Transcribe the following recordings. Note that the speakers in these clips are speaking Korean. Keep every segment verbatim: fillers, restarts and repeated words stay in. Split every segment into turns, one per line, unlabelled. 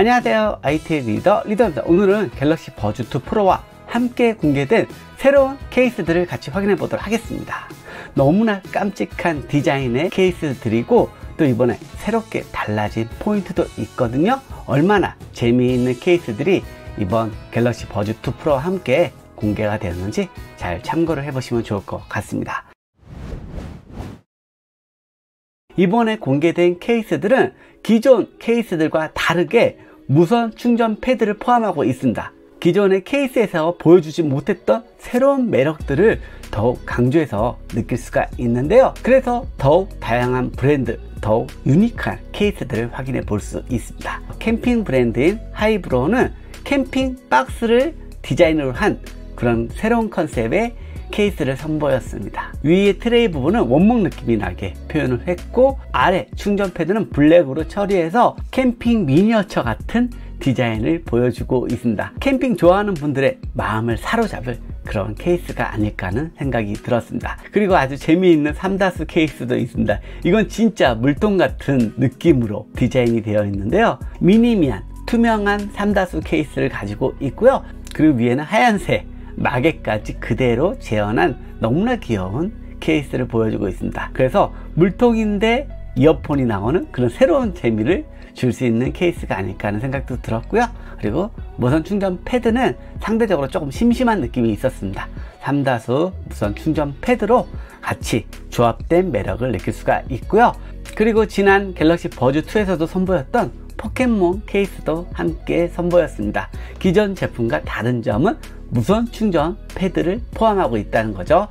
안녕하세요, 아이티 리더 리더입니다. 오늘은 갤럭시 버즈 투 프로와 함께 공개된 새로운 케이스들을 같이 확인해 보도록 하겠습니다. 너무나 깜찍한 디자인의 케이스들이고 또 이번에 새롭게 달라진 포인트도 있거든요. 얼마나 재미있는 케이스들이 이번 갤럭시 버즈 투 프로와 함께 공개가 되었는지 잘 참고를 해보시면 좋을 것 같습니다. 이번에 공개된 케이스들은 기존 케이스들과 다르게 무선 충전 패드를 포함하고 있습니다. 기존의 케이스에서 보여주지 못했던 새로운 매력들을 더욱 강조해서 느낄 수가 있는데요. 그래서 더욱 다양한 브랜드, 더욱 유니크한 케이스들을 확인해 볼 수 있습니다. 캠핑 브랜드인 하이브로우는 캠핑 박스를 디자인으로 한 그런 새로운 컨셉의 케이스를 선보였습니다. 위의 트레이 부분은 원목 느낌이 나게 표현을 했고 아래 충전 패드는 블랙으로 처리해서 캠핑 미니어처 같은 디자인을 보여주고 있습니다. 캠핑 좋아하는 분들의 마음을 사로잡을 그런 케이스가 아닐까 하는 생각이 들었습니다. 그리고 아주 재미있는 삼다수 케이스도 있습니다. 이건 진짜 물통 같은 느낌으로 디자인이 되어 있는데요. 미니미한 투명한 삼다수 케이스를 가지고 있고요. 그리고 위에는 하얀색 마개까지 그대로 재현한 너무나 귀여운 케이스를 보여주고 있습니다. 그래서 물통인데 이어폰이 나오는 그런 새로운 재미를 줄 수 있는 케이스가 아닐까 하는 생각도 들었고요. 그리고 무선 충전 패드는 상대적으로 조금 심심한 느낌이 있었습니다. 삼다수 무선 충전 패드로 같이 조합된 매력을 느낄 수가 있고요. 그리고 지난 갤럭시 버즈 투에서도 선보였던 포켓몬 케이스도 함께 선보였습니다. 기존 제품과 다른 점은 무선 충전 패드를 포함하고 있다는 거죠.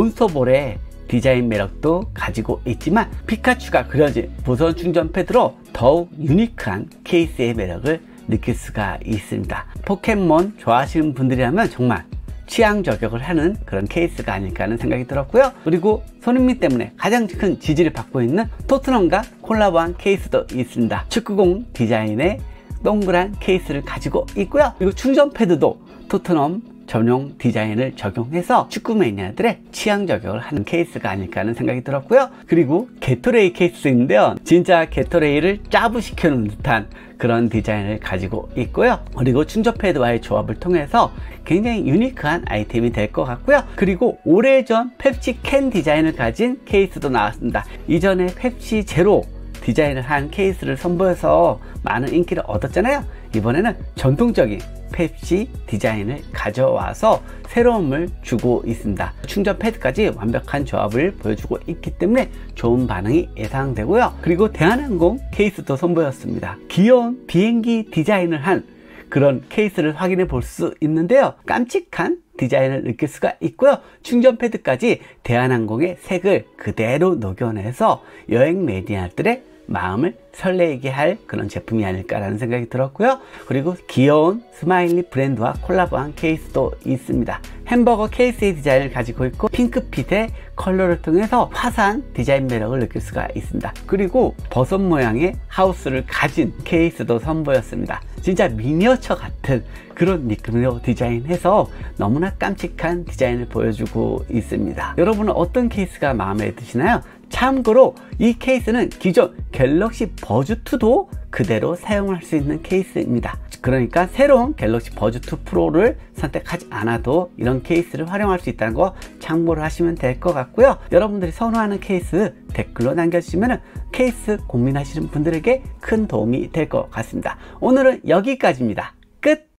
몬스터볼의 디자인 매력도 가지고 있지만 피카츄가 그려진 무선 충전 패드로 더욱 유니크한 케이스의 매력을 느낄 수가 있습니다. 포켓몬 좋아하시는 분들이라면 정말 취향 저격을 하는 그런 케이스가 아닐까 하는 생각이 들었고요. 그리고 손흥민 때문에 가장 큰 지지를 받고 있는 토트넘과 콜라보한 케이스도 있습니다. 축구공 디자인의 동그란 케이스를 가지고 있고요. 그리고 충전 패드도 토트넘 전용 디자인을 적용해서 축구 매니아들의 취향 저격을 하는 케이스가 아닐까 하는 생각이 들었고요. 그리고 게토레이 케이스도 있는데요. 진짜 게토레이를 짜부시켜 놓은 듯한 그런 디자인을 가지고 있고요. 그리고 충전 패드와의 조합을 통해서 굉장히 유니크한 아이템이 될 것 같고요. 그리고 오래전 펩시 캔 디자인을 가진 케이스도 나왔습니다. 이전에 펩시 제로 디자인을 한 케이스를 선보여서 많은 인기를 얻었잖아요. 이번에는 전통적인 펩시 디자인을 가져와서 새로움을 주고 있습니다. 충전 패드까지 완벽한 조합을 보여주고 있기 때문에 좋은 반응이 예상되고요. 그리고 대한항공 케이스도 선보였습니다. 귀여운 비행기 디자인을 한 그런 케이스를 확인해 볼 수 있는데요. 깜찍한 디자인을 느낄 수가 있고요. 충전 패드까지 대한항공의 색을 그대로 녹여내서 여행 매니아들의 마음을 설레게 할 그런 제품이 아닐까라는 생각이 들었고요. 그리고 귀여운 스마일리 브랜드와 콜라보한 케이스도 있습니다. 햄버거 케이스의 디자인을 가지고 있고 핑크빛의 컬러를 통해서 화사한 디자인 매력을 느낄 수가 있습니다. 그리고 버섯 모양의 하우스를 가진 케이스도 선보였습니다. 진짜 미니어처 같은 그런 느낌으로 디자인해서 너무나 깜찍한 디자인을 보여주고 있습니다. 여러분은 어떤 케이스가 마음에 드시나요? 참고로 이 케이스는 기존 갤럭시 버즈 투도 그대로 사용할 수 있는 케이스입니다. 그러니까 새로운 갤럭시 버즈 투 프로를 선택하지 않아도 이런 케이스를 활용할 수 있다는 거 참고를 하시면 될 것 같고요. 여러분들이 선호하는 케이스 댓글로 남겨주시면 케이스 고민하시는 분들에게 큰 도움이 될 것 같습니다. 오늘은 여기까지입니다. 끝!